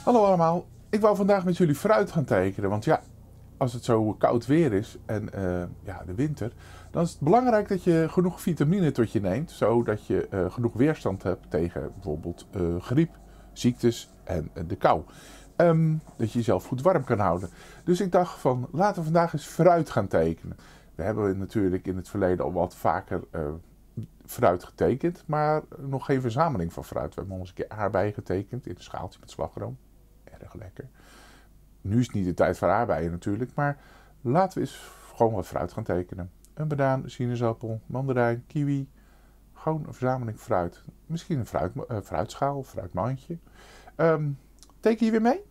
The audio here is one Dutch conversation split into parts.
Hallo allemaal, ik wou vandaag met jullie fruit gaan tekenen. Want ja, als het zo koud weer is en ja, de winter, dan is het belangrijk dat je genoeg vitamine tot je neemt. Zodat je genoeg weerstand hebt tegen bijvoorbeeld griep, ziektes en de kou. Dat je jezelf goed warm kan houden. Dus ik dacht van, laten we vandaag eens fruit gaan tekenen. We hebben natuurlijk in het verleden al wat vaker fruit getekend, maar nog geen verzameling van fruit. We hebben al eens een keer aardbeien getekend in een schaaltje met slagroom. Erg lekker. Nu is het niet de tijd voor aardbeien natuurlijk, maar laten we eens gewoon wat fruit gaan tekenen. Een banaan, een sinaasappel, mandarijn, kiwi. Gewoon een verzameling fruit. Misschien een fruitschaal, een fruitmandje. Teken je weer mee?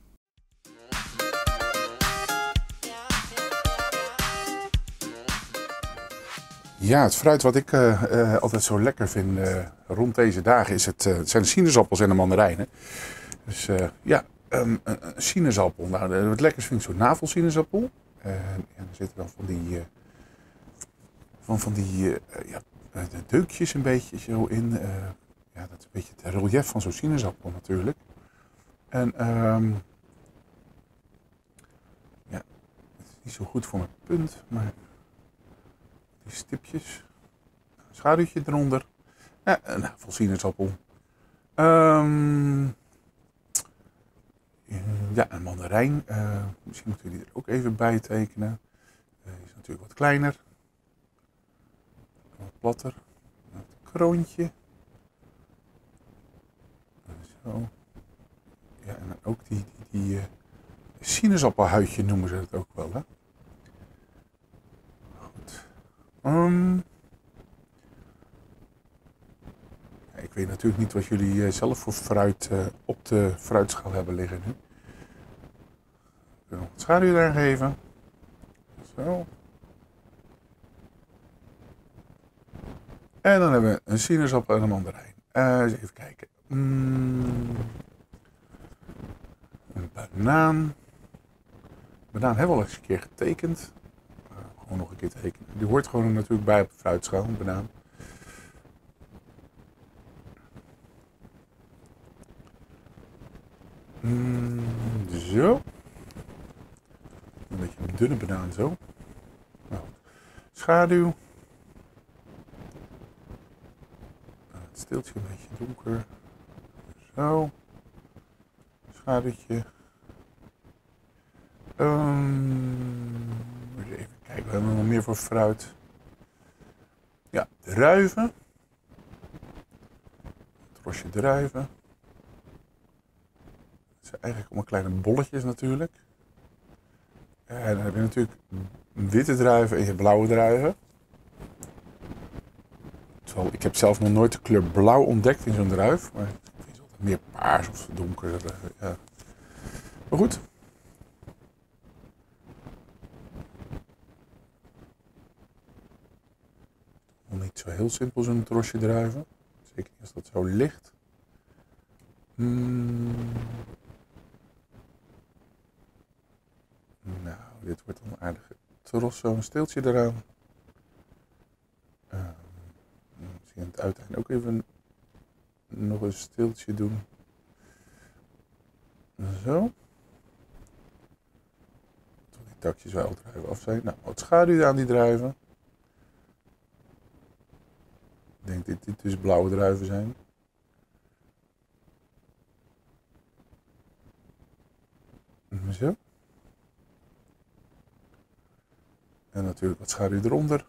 Ja, het fruit wat ik altijd zo lekker vind rond deze dagen zijn de sinaasappels en de mandarijnen. Dus ja, een sinaasappel. Nou, het lekkerst vind ik zo'n navelsinaasappel. En er zitten dan van die ja, de deukjes een beetje zo in. Ja, dat is een beetje het relief van zo'n sinaasappel natuurlijk. En ja, het is niet zo goed voor mijn punt, maar die stipjes. Een schaduwtje eronder. Ja, een navelsinaasappel. Ja, een mandarijn. Misschien moeten we die er ook even bij tekenen. Die is natuurlijk wat kleiner. Wat platter. Het kroontje. Zo. Ja, en dan ook die sinaasappelhuidje noemen ze het ook wel, hè. Goed. Ik weet natuurlijk niet wat jullie zelf voor fruit op de fruitschaal hebben liggen nu. Ik wil nog wat schaduw daar geven. Zo. En dan hebben we een sinaasappel en een mandarijn. Eens even kijken. Een banaan. Banaan hebben we al eens een keer getekend. Gewoon nog een keer tekenen. Die hoort gewoon natuurlijk bij op de fruitschaal, een banaan. Zo. Een beetje een dunne banaan zo. Nou, schaduw. Het steeltje een beetje donker. Zo. Schaduwtje. Even kijken, we hebben nog meer voor fruit. Ja, druiven. Het rosje druiven. Het zijn eigenlijk allemaal kleine bolletjes natuurlijk. En dan heb je natuurlijk witte druiven en je blauwe druiven. Terwijl, ik heb zelf nog nooit de kleur blauw ontdekt in zo'n druif. Maar het is altijd meer paars of donker. Ja. Maar goed. Nog niet zo heel simpel zo'n trosje druiven. Zeker niet als dat zo ligt. Nou, dit wordt een aardige tros, zo'n steeltje eraan. Misschien aan het uiteinde ook even nog een steeltje doen. Zo. Tot die takjes wel druiven af zijn. Nou, wat schaduw aan die druiven. Ik denk dat dit dus blauwe druiven zijn. Zo. En natuurlijk wat schaduw eronder.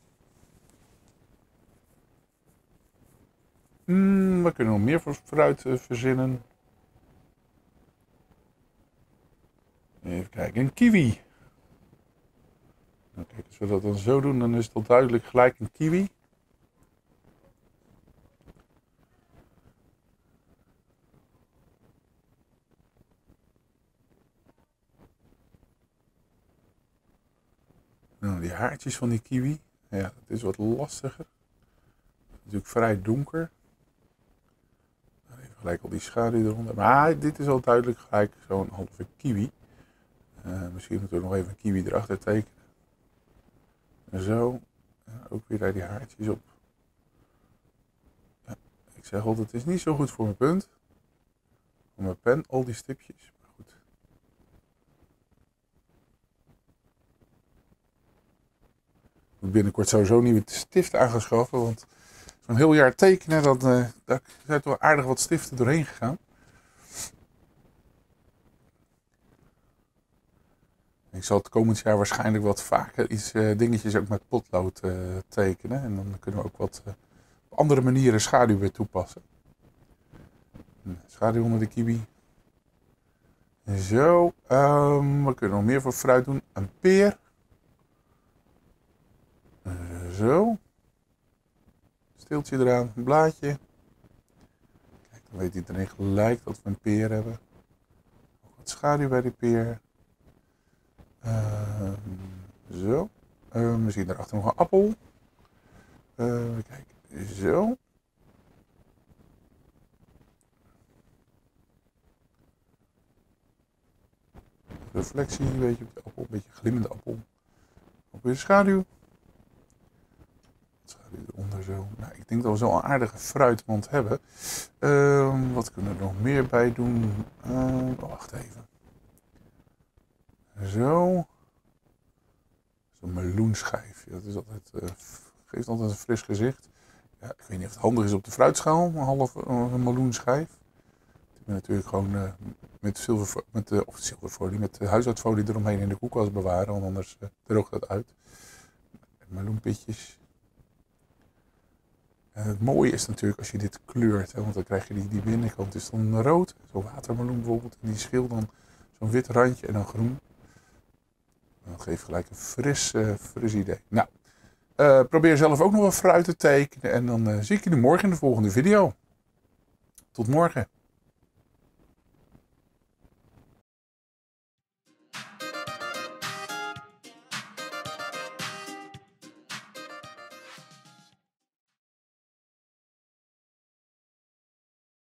We kunnen nog meer voor fruit verzinnen. Even kijken, een kiwi. Nou, kijk, als we dat dan zo doen, dan is het al duidelijk gelijk een kiwi. Nou, die haartjes van die kiwi, ja, dat is wat lastiger. Natuurlijk vrij donker. Even gelijk al die schaduw eronder. Maar dit is al duidelijk gelijk zo'n halve kiwi. Misschien moeten we nog even een kiwi erachter tekenen. Zo. Ook weer daar die haartjes op. Ja, ik zeg altijd, het is niet zo goed voor mijn punt. Van mijn pen, al die stipjes. Maar goed. Ik moet binnenkort sowieso nieuwe stiften aangeschaffen. Want zo'n heel jaar tekenen, daar zijn toch aardig wat stiften doorheen gegaan. Ik zal het komend jaar waarschijnlijk wat vaker iets dingetjes ook met potlood tekenen. En dan kunnen we ook wat op andere manieren schaduw weer toepassen. Schaduw onder de kiwi. Zo, we kunnen nog meer voor fruit doen. Een peer. Zo. Steeltje eraan, een blaadje. Kijk, dan weet iedereen gelijk dat we een peer hebben. Wat schaduw bij die peer. Zo. Misschien daarachter nog een appel. Kijk, zo. Reflectie, een beetje op de appel, een beetje glimmende appel. Ook weer schaduw. Schaduw eronder zo. Nou, ik denk dat we zo een aardige fruitmand hebben. Wat kunnen we er nog meer bij doen? Wacht even. Zo. Zo'n meloenschijf. Ja, dat is altijd, geeft altijd een fris gezicht. Ja, ik weet niet of het handig is op de fruitschaal. Een half een meloenschijf. Ik ben natuurlijk gewoon met zilverfolie, met huishoudfolie eromheen in de koelkast bewaren. Want anders droogt dat uit. Meloenpitjes. En het mooie is natuurlijk als je dit kleurt. Hè, want dan krijg je die binnenkant is dan rood. Zo'n watermeloen bijvoorbeeld. En die schil dan zo'n wit randje en dan groen. Dat geeft gelijk een fris idee. Nou, probeer zelf ook nog wat fruit te tekenen. En dan zie ik jullie morgen in de volgende video. Tot morgen.